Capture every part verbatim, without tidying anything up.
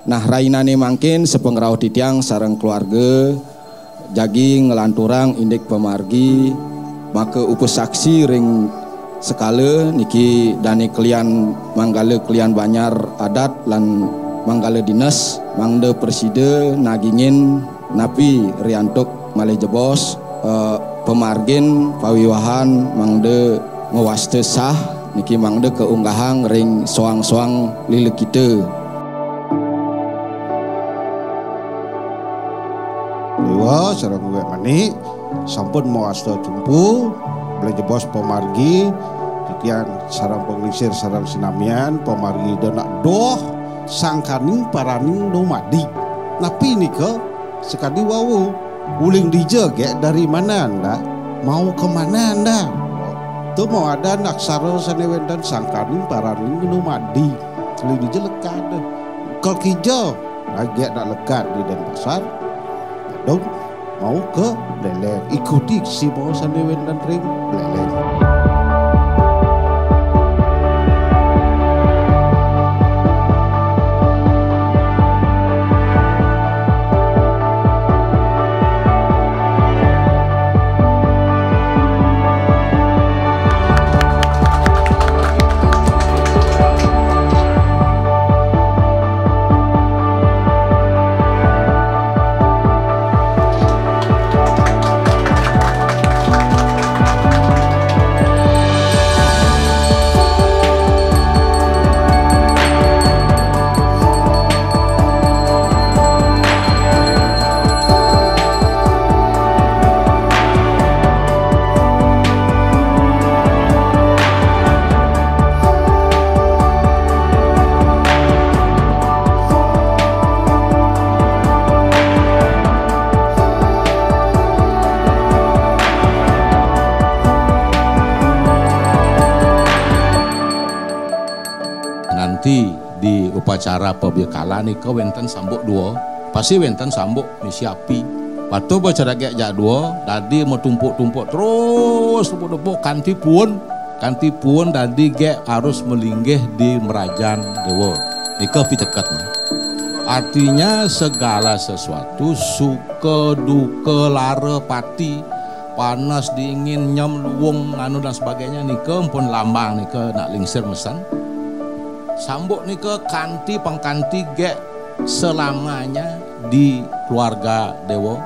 Nah rainane mangkin sepengrau titiang sareng keluarga jagi ngelanturang indik pemargi maka upus saksi ring sekala niki dani kelian manggala kelian banyar adat lan manggala dinas mangde preside nagingin napi riantuk malih jebos uh, pemargin pawiwahan mangde ngewaste sah niki mangde keunggahang ring soang-soang lile kita. Dewa sareng gue mani sampun mewaste tumpu belanja bos pemargi titian sarang pengelisir sarang sinamian pemargi dana doh sangkaning paraning nomadi napi nika sekadi wawu uling dijege dari mana anda mau kemana anda tuh mau ada naksara sanewen dan sangkaning paraning nomadi uling dije lekat kal kijo lagi nak lekat di Denpasar dong mau ke Beleleng ikuti si bawa sanewen dan ring Beleleng. Nanti di upacara pembekalan nika wenten sambuk dua pasti wenten sambuk misi api waktu upacara gek jak dua tadi mau tumpuk-tumpuk terus tumpuk-tumpuk kanti pun kanti pun tadi gek harus melinggih di merajan dewa nika pitekat artinya segala sesuatu suka duka lara pati panas dingin nyam luwung anu dan sebagainya nika pun lambang nika nak lingsir mesan sambuk nika kanti pangkanti gek selamanya di keluarga dewa.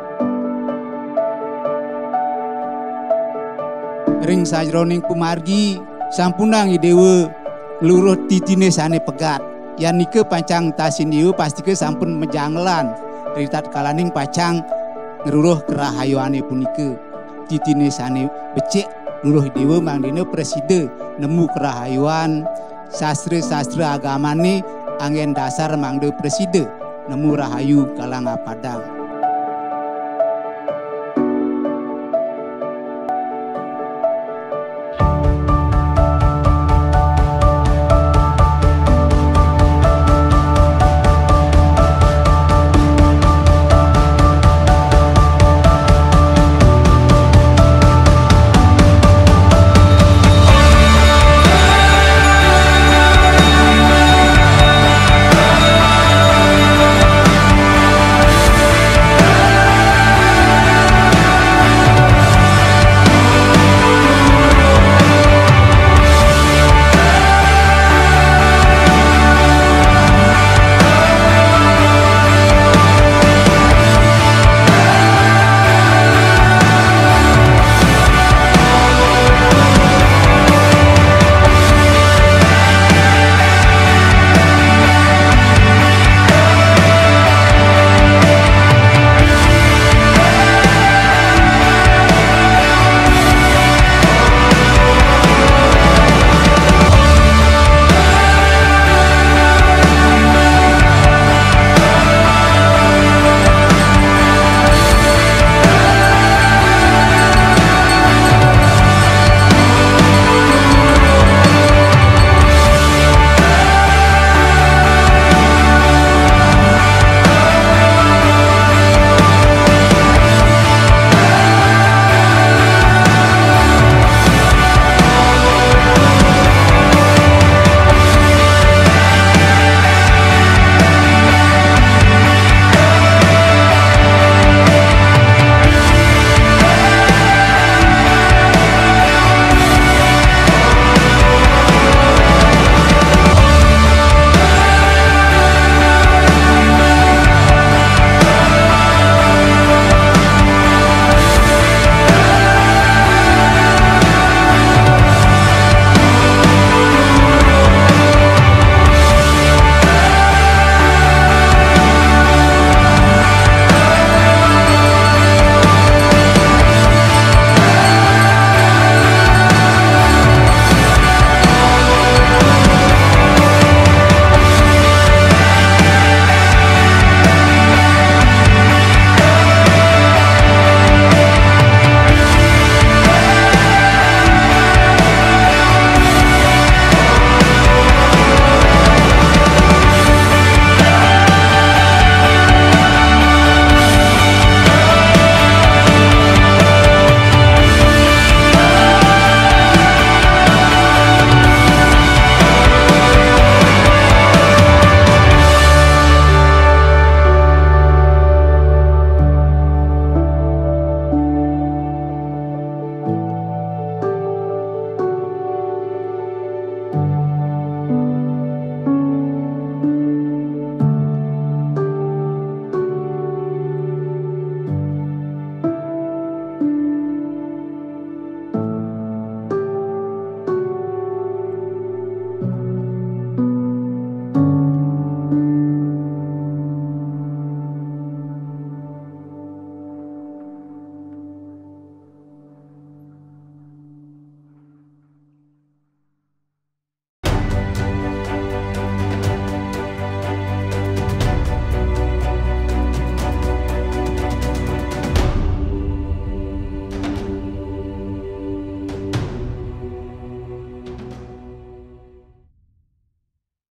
Ring sajroning pumargi sampunang dewa luruh titine sane pegat. Yan nika pancang tasin dieu pasti ke sampun menjanglan. Ritat kalaning pacang ngeruruh kerahayuane punika. Titine sane becik luruh dewa mangdene preside nemu kerahayuan sastra-sastra agama ni angin dasar mangde preside nemu rahayu kalang padang.